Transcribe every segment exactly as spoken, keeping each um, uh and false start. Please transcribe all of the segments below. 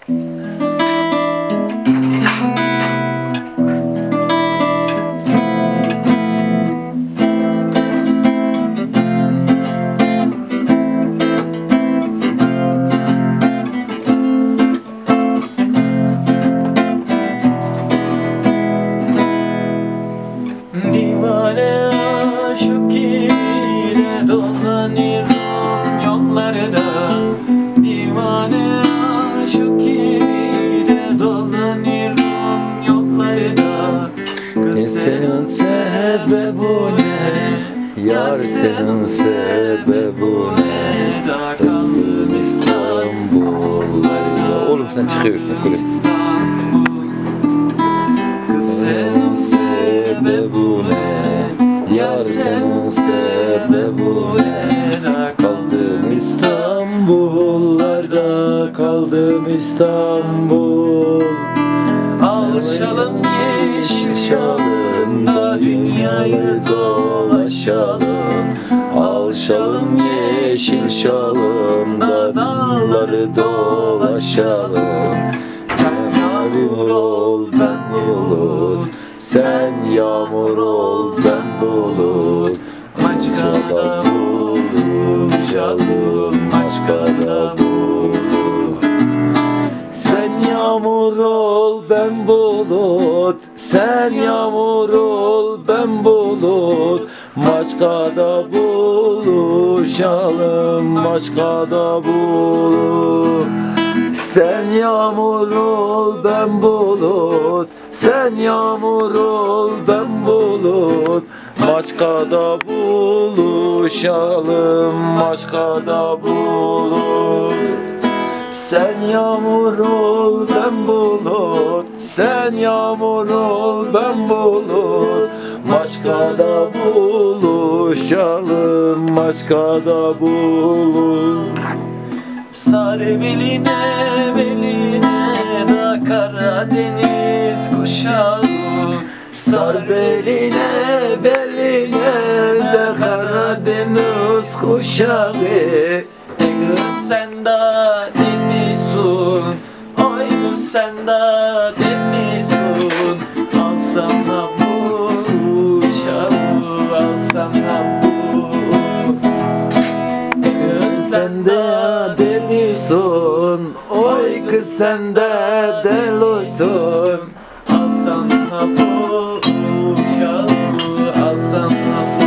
Senin sebebu ne? Yar senin sebebu ne? Kaldım İstanbul'larda. Oğlum sen çıkıyorsun kulüp. Senin sebebu ne? Yar senin sebebu ne? Kaldım İstanbul'larda. Kaldım İstanbul. Alışalım yeşil şalında, dünyayı dolaşalım. Alışalım yeşil şalında, dağları dolaşalım. Sen yağmur ol ben bulut, sen yağmur ol ben bulut. Maçkada buluşalım, maçkada bulut. Sen yağmur ol ben bulut, sen yağmur ol ben bulut. Maçkada buluşalım, maçkada bulut. Sen yağmur ol ben bulut, sen yağmur ol ben bulut. Maçkada buluşalım, maçkada bulut. Sen yağmur ol ben bulut, sen yağmur ol ben bulut. Maçkada buluşalım, maçkada bulut. Sar beline beline da Karadeniz kuşağı. Sar beline beline de Karadeniz kuşağı. Kız sen de denisun, oy kız sen de denisun. Alsana bu uşağı, alsana bu. Kız sen de denisun, oy kız sen de delisun. Alsana bu uşağı, alsana bu.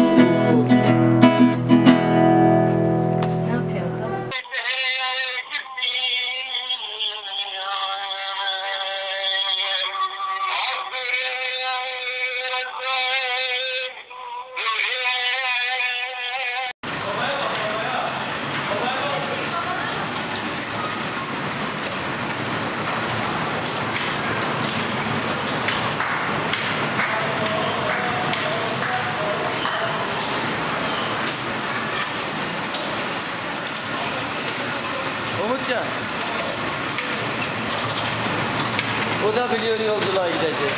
Umutcan, o da biliyor yolculuğa gidecek.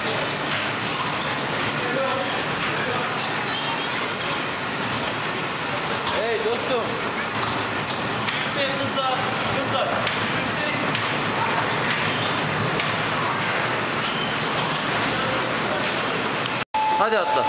Hey dostum. Hey kızlar, kızlar. Hadi atla.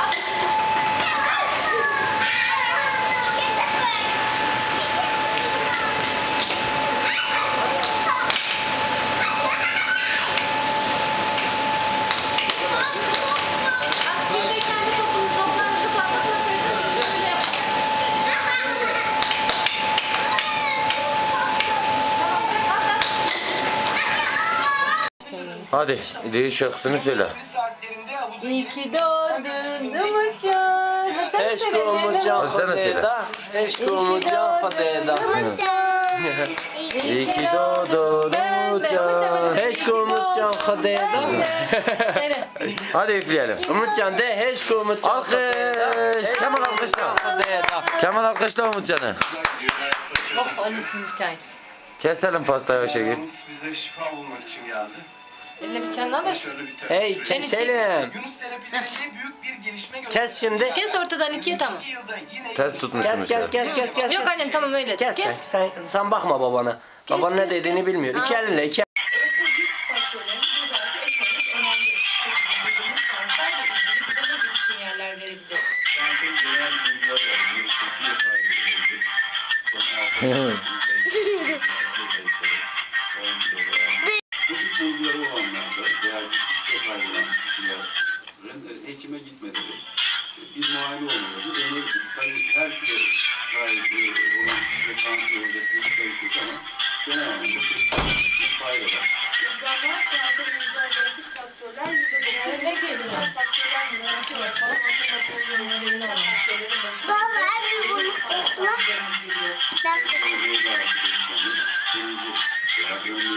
Hadi, İdil şarkısını söyle. İyi ki doğdun Umutcan. Eşk Umutcan Fadeda. Eşk Umutcan Fadeda. İyi ki doğdun Umutcan. Eşk Umutcan Fadeda. Hadi üfleyelim. Umutcan de eşk Umutcan Fadeda. Alkış. Kemal alkışla. Kemal alkışla Umutcan'ı. Oh annesinin bir tanesi. Keselim pastayı o şekil. Bize şifa bulmak için geldi. Eline bir tane daha ver. Hey keselim. Yunus terapide büyük bir gelişme Kes şimdi. Kes ortadan ikiye tamam. Ters tutmuşsunuz. Kes kes kes kes kes. Yok annem tamam öyle. Kes sen, sen, sen bakma babana. Baban kes, ne kes, dediğini kes. bilmiyor. İki Al. elinle iki Sinyaller verebilir. Zaten genel bilgiler var. Bir şekilde kaydedildi. Son altı Bu tip bulguları olanlarda veya ciddi kaybeden kişilerin hekime gitmeleri, bir muayene olmaları önerilir. Tabii her kilo kaybı olan kişiye kanser olacak bir şey yok ama genel anlamda bir fayda var. Ne geliyor? Baba abi bunu kokla. Birinci veya önlü